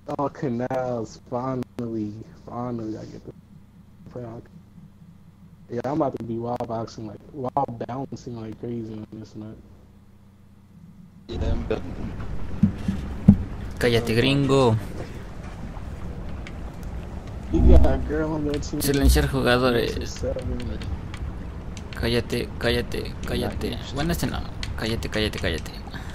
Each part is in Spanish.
Oh, canals. Finally. Finally, I get to play on. Yeah, I'm about to be wild boxing, like, wild bouncing like crazy on this nut. Yeah, Cállate, gringo. You got a girl on their team. Silenciar jugadores. 7. Cállate, cállate, cállate. Bueno, este no. Cállate, cállate, cállate.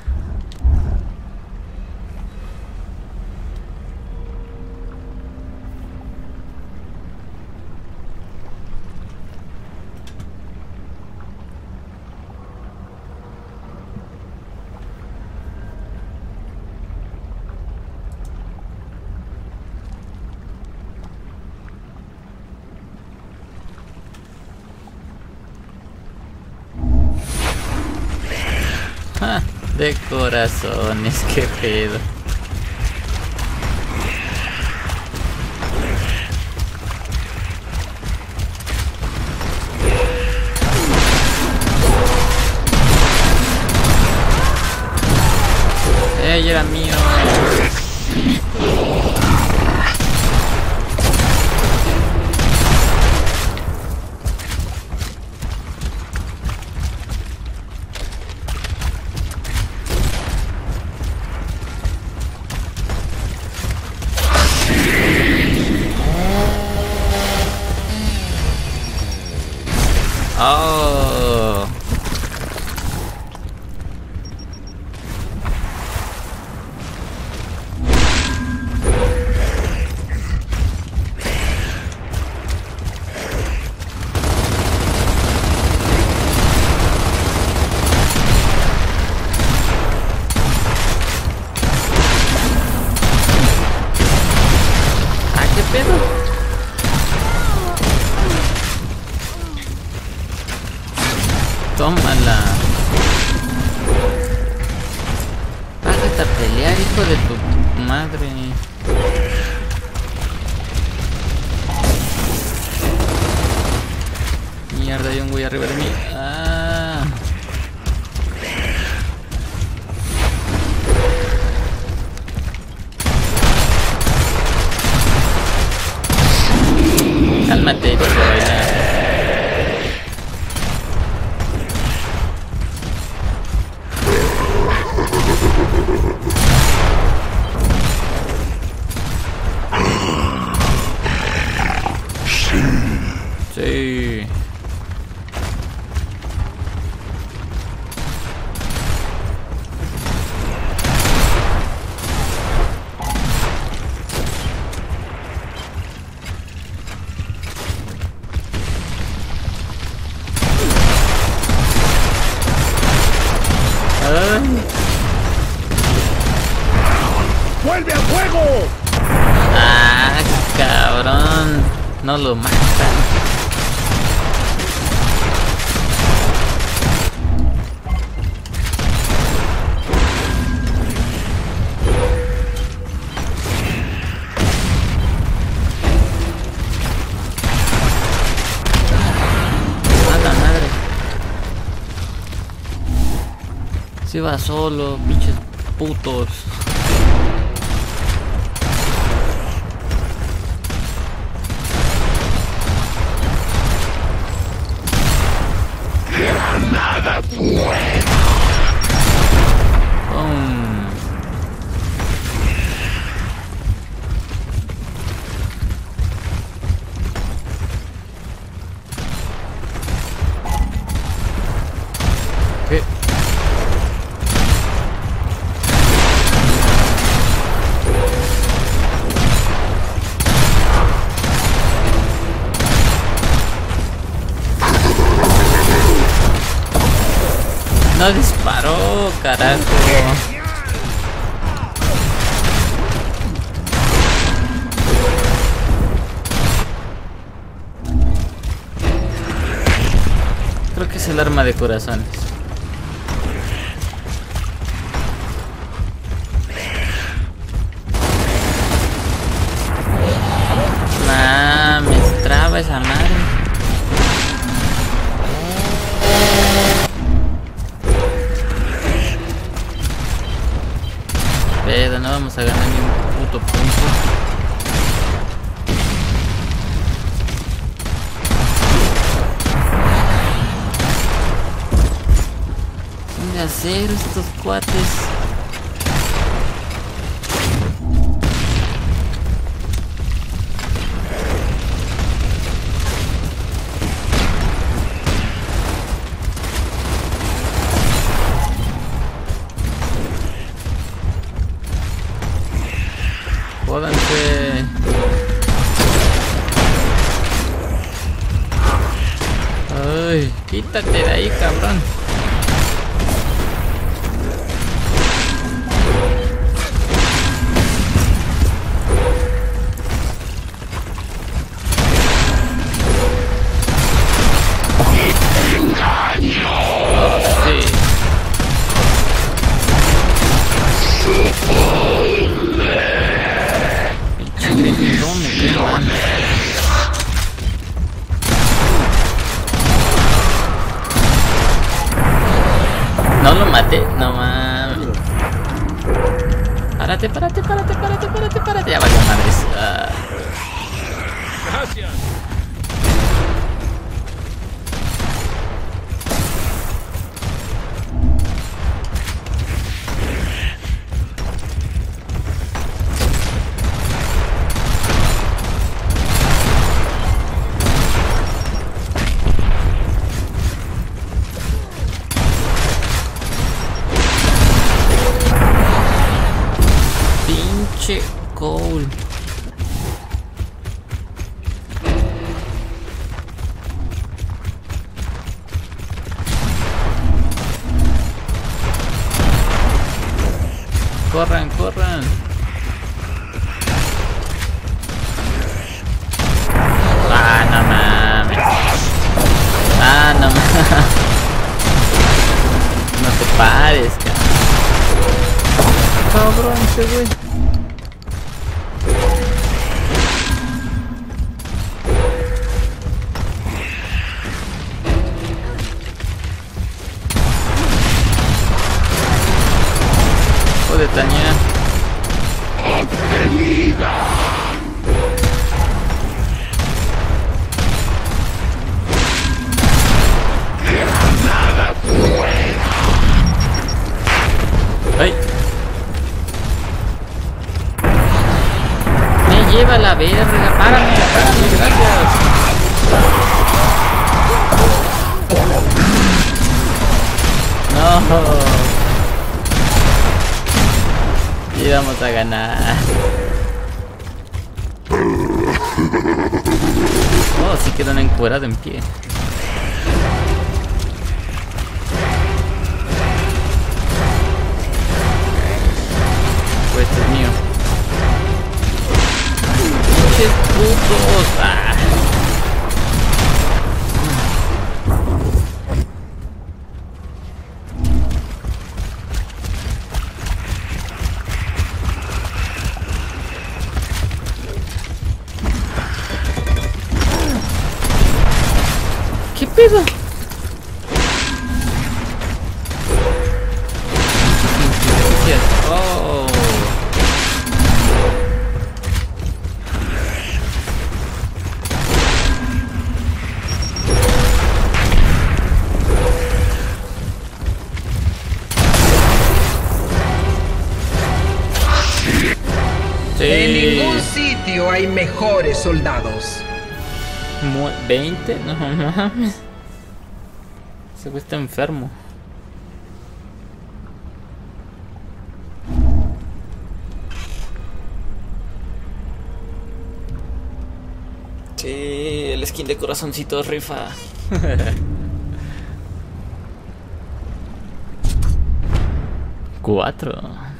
De corazones, qué pedo. Era mío. Oh. Ah, qué pedo. Tómala. Bájate a pelear, hijo de tu madre. Mierda, hay un güey arriba de mí. Ah. Cálmate, chica. Sí. Ay. ¡Vuelve al juego! Ah, cabrón. No lo matan. Si va solo, pinches putos. Nada puede. ¿Qué? No disparó, carajo. Creo que es el arma de corazones. Nah, me traba esa madre. Pero no vamos a ganar ni un puto punto. ¿Dónde hacer estos cuates? Jódanse. Ay, quítate de ahí, cabrón. No lo maté, no mames. Párate. Ya valió madres. Gracias. Pinche Cole. Corran. Ah, no mames. No te pares, cabrón, ese güey. Joder, Tania. ¡Ay! Me lleva la verga. Párame, gracias. No. Y vamos a ganar. Oh, sí quedan encuerados en pie. Pues este es mío. ¡Pinches putos! ¡Ah! ¿Qué pedo? Oh. Sí. En ningún sitio hay mejores soldados. 20, no mames. Ese güey está enfermo. Sí, el skin de corazoncito rifa. 4.